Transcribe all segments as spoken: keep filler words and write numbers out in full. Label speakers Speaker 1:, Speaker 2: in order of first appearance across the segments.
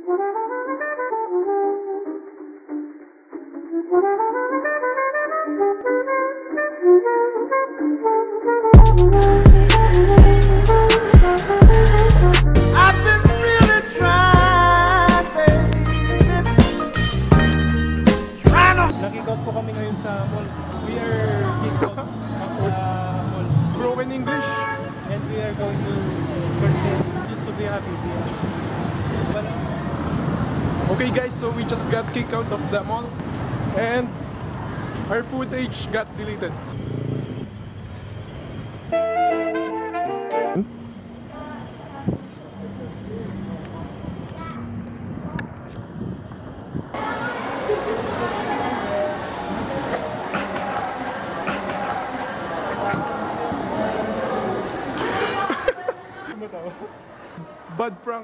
Speaker 1: Nag-kick-out po kami ngayon sa mall. We are kick-out of the mall.
Speaker 2: Broken English.
Speaker 1: And we are going to Percent just to be happy here.
Speaker 2: Okay guys, so we just got kicked out of the mall and our footage got deleted. Bad prank.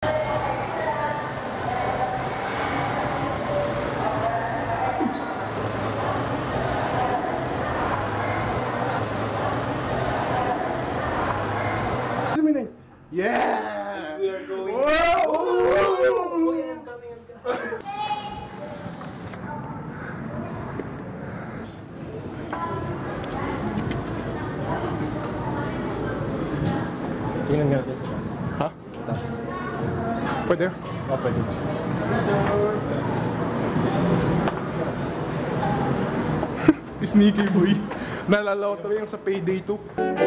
Speaker 2: Yeah!
Speaker 1: We are going.
Speaker 2: Whoa!
Speaker 1: Oh, yeah, I'm coming, I'm coming. Tingnan nga natin sa taas.
Speaker 2: Ha?
Speaker 1: Taas.
Speaker 2: Pwede?
Speaker 1: Oh, pwede.
Speaker 2: Sneaky boy. Naalala ko talaga yung sa Payday two.